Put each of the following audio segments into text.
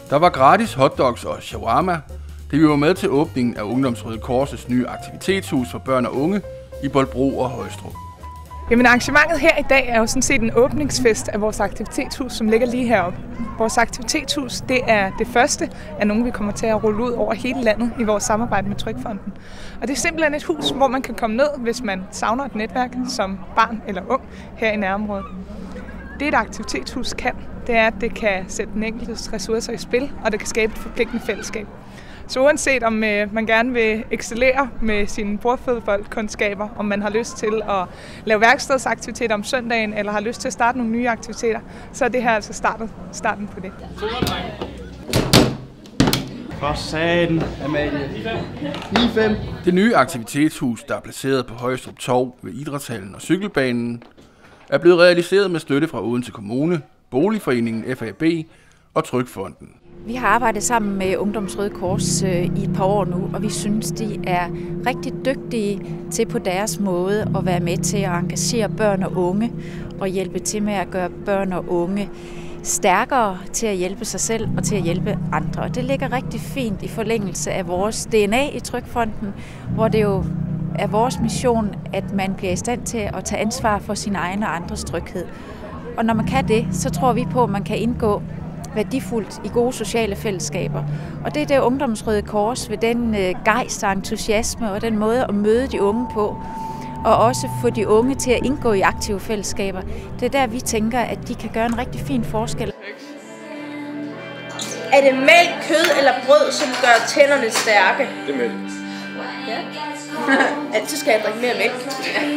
Der var gratis hotdogs og shawarma, da vi var med til åbningen af Ungdoms Røde Kors' nye aktivitetshus for børn og unge i Bolbro og Højstrup. Jamen, arrangementet her i dag er jo sådan set en åbningsfest af vores aktivitetshus, som ligger lige heroppe. Vores aktivitetshus, det er det første af nogle, vi kommer til at rulle ud over hele landet i vores samarbejde med Trygfonden. Og det er simpelthen et hus, hvor man kan komme ned, hvis man savner et netværk som barn eller ung her i nærområdet. Det et aktivitetshus kan, det er, at det kan sætte den enkeltes ressourcer i spil, og det kan skabe et forpligtende fællesskab. Så uanset om man gerne vil excellere med sine bordfodboldkundskaber, om man har lyst til at lave værkstedsaktiviteter om søndagen, eller har lyst til at starte nogle nye aktiviteter, så er det her altså starten på det. For satan, Amalie. 9-5. Det nye aktivitetshus, der er placeret på Højstrup Torv ved Idrætshallen og cykelbanen, er blevet realiseret med støtte fra Odense Kommune, Boligforeningen FAB og Trygfonden. Vi har arbejdet sammen med Ungdoms Røde Kors i et par år nu, og vi synes, de er rigtig dygtige til på deres måde at være med til at engagere børn og unge og hjælpe til med at gøre børn og unge stærkere til at hjælpe sig selv og til at hjælpe andre. Og det ligger rigtig fint i forlængelse af vores DNA i Trygfonden, hvor det jo er vores mission, at man bliver i stand til at tage ansvar for sin egen og andres tryghed. Og når man kan det, så tror vi på, at man kan indgå værdifuldt i gode sociale fællesskaber. Og det er det Ungdoms Røde Kors ved den gejst og entusiasme og den måde at møde de unge på, og også få de unge til at indgå i aktive fællesskaber. Det er der, vi tænker, at de kan gøre en rigtig fin forskel. Er det mælk, kød eller brød, som gør tænderne stærke? Det er mælk. Ja. Altid skal jeg drikke mere mælk.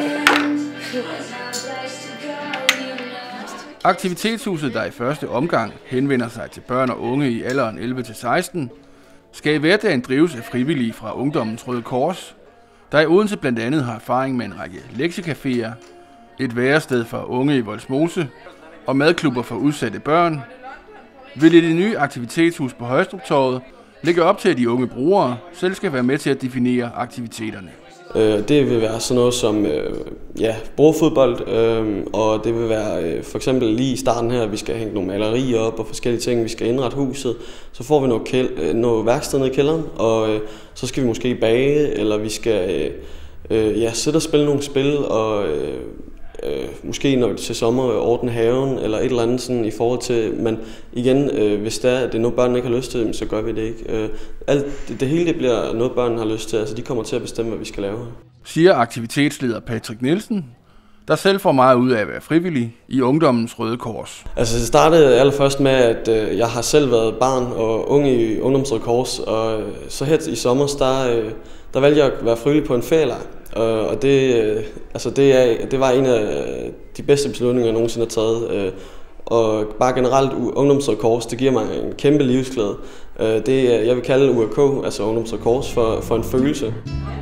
Aktivitetshuset, der i første omgang henvender sig til børn og unge i alderen 11-16, skal i hverdagen drives af frivillige fra Ungdommens Røde Kors, der i Odense blandt andet har erfaring med en række lektiecaféer, et værested for unge i Vollsmose og madklubber for udsatte børn, vil det nye aktivitetshus på Højstrup Torvet lægge op til, at de unge brugere selv skal være med til at definere aktiviteterne. Det vil være sådan noget som bordfodbold, og det vil være for eksempel lige i starten her, at vi skal hænge nogle malerier op og forskellige ting, vi skal indrette huset. Så får vi noget værksted nede i kælderen, og så skal vi måske bage, eller vi skal sidde og spille nogle spil, og måske når til sommer ordne haven, eller et eller andet sådan i forhold til, men igen, hvis det er noget, børnene ikke har lyst til, så gør vi det ikke. Det hele det bliver noget, børnene har lyst til, altså de kommer til at bestemme, hvad vi skal lave. Siger aktivitetsleder Patrick Nielsen, der selv får meget ud af at være frivillig i Ungdommens Røde Kors. Altså det startede allerførst med, at jeg har selv været barn og unge i Ungdommens Røde Kors, og så her i sommer, der valgte jeg at være frivillig på en ferielejr. Og det var en af de bedste beslutninger, jeg nogensinde har taget. Og bare generelt Ungdoms Røde Kors, det giver mig en kæmpe livsglæde. Det jeg vil kalde URK, altså Ungdoms Røde Kors, for en følelse.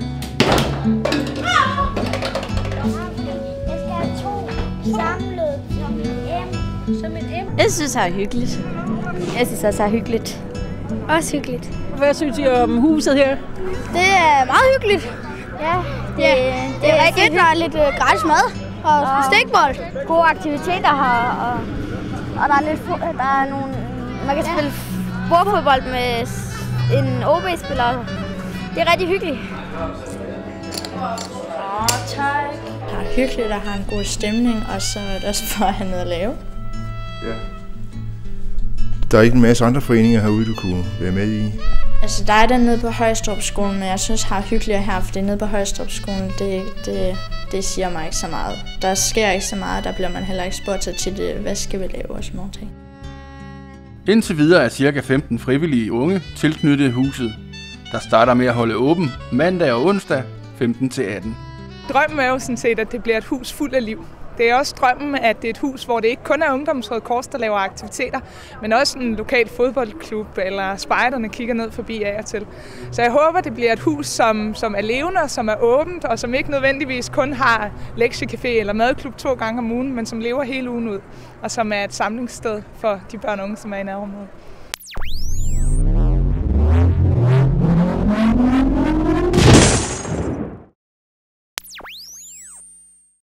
Jeg synes, det er hyggeligt. Jeg synes også, det er hyggeligt. Også hyggeligt. Hvad synes I om huset her? Det er meget hyggeligt. Ja, det er rigtig fedt. Der er lidt gratis mad og stikbold. Gode aktiviteter her, og der er nogle... Man kan spille bordfodbold med en OB-spiller. Det er rigtig hyggeligt. Tak. Det er hyggeligt at have en god stemning, og så er det også for at have noget at lave. Ja. Der er ikke en masse andre foreninger herude, du kunne være med i? Altså, der er den nede på Højstrupskolen, men jeg synes, det er hyggeligere her, fordi nede på Højstrupskolen, det siger mig ikke så meget. Der sker ikke så meget, der bliver man heller ikke spurgt til det, hvad skal vi lave og sådan nogle ting. Indtil videre er ca. 15 frivillige unge tilknyttet huset, der starter med at holde åben mandag og onsdag 15-18. Drømmen er jo sådan set, at det bliver et hus fuld af liv. Det er også drømmen, at det er et hus, hvor det ikke kun er Ungdoms Røde Kors, der laver aktiviteter, men også en lokal fodboldklub eller spejderne kigger ned forbi af og til. Så jeg håber, det bliver et hus, som er levende, som er åbent, og som ikke nødvendigvis kun har lektiecafé eller madklub 2 gange om ugen, men som lever hele ugen ud, og som er et samlingssted for de børn og unge, som er i nærområdet.